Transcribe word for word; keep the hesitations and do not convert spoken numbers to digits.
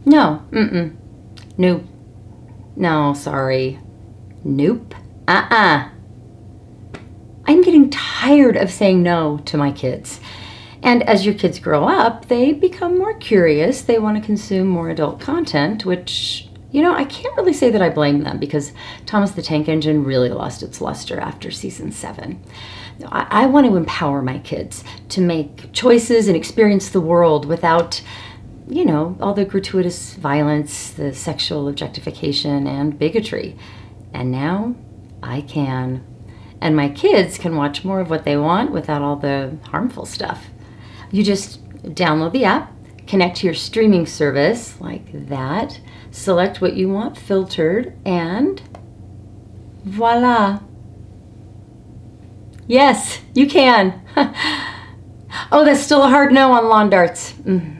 No, mm-mm, nope, no, sorry, nope, uh-uh. I'm getting tired of saying no to my kids. And as your kids grow up, they become more curious. They want to consume more adult content, which, you know, I can't really say that I blame them because Thomas the Tank Engine really lost its luster after season seven. I, I want to empower my kids to make choices and experience the world without, you know, all the gratuitous violence, the sexual objectification, and bigotry. And now I can. And my kids can watch more of what they want without all the harmful stuff. You just download the app, connect to your streaming service like that, select what you want filtered, and voila. Yes, you can. Oh, that's still a hard no on lawn darts. Mm.